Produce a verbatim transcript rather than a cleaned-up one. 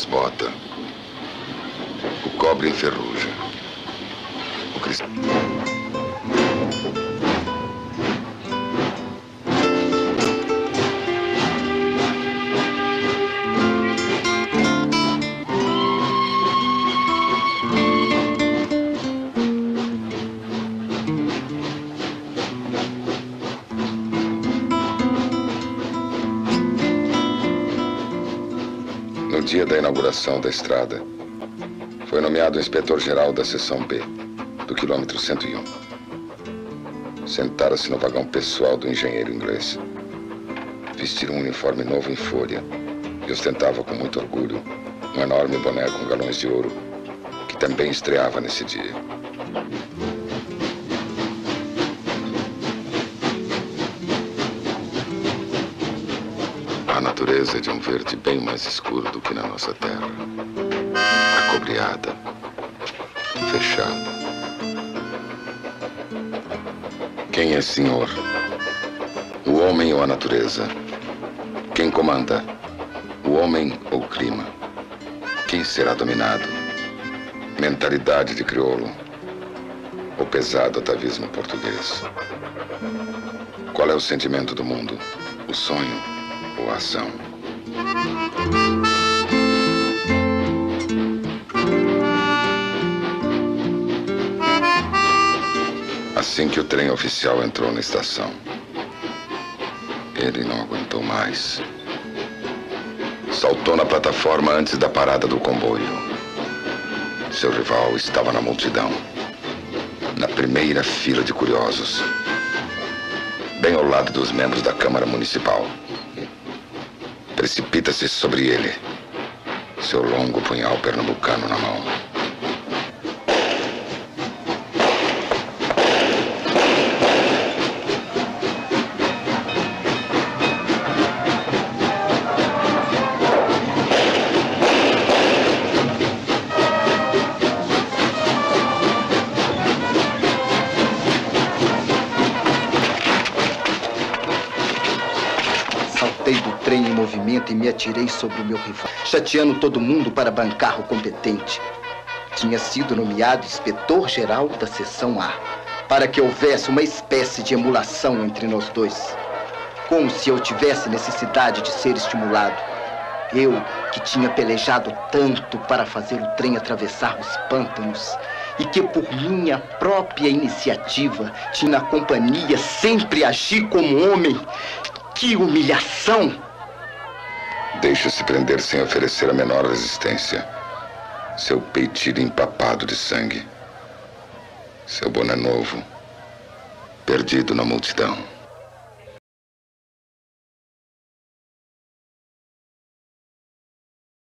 desbota. O cobre enferruja. O cristal... No dia da inauguração da estrada, foi nomeado inspetor-geral da seção B, do quilômetro cento e um. Sentara-se no vagão pessoal do engenheiro inglês. Vestia um uniforme novo em folha e ostentava com muito orgulho um enorme boné com galões de ouro, que também estreava nesse dia. A natureza é de um verde bem mais escuro do que na nossa terra. Acobreada, fechada. Quem é senhor? O homem ou a natureza? Quem comanda? O homem ou o clima? Quem será dominado? Mentalidade de crioulo ou pesado atavismo português? Qual é o sentimento do mundo? O sonho ou a ação? Assim que o trem oficial entrou na estação, ele não aguentou mais. Saltou na plataforma antes da parada do comboio. Seu rival estava na multidão, na primeira fila de curiosos, bem ao lado dos membros da Câmara Municipal. Precipita-se sobre ele, seu longo punhal pernambucano na mão. Trem em movimento e me atirei sobre o meu rival, chateando todo mundo para bancar o competente. Tinha sido nomeado inspetor-geral da seção A, para que houvesse uma espécie de emulação entre nós dois. Como se eu tivesse necessidade de ser estimulado. Eu, que tinha pelejado tanto para fazer o trem atravessar os pântanos, e que por minha própria iniciativa tinha na companhia sempre agi como homem. Que humilhação! Deixa-se prender sem oferecer a menor resistência. Seu peitilho empapado de sangue. Seu boné novo, perdido na multidão.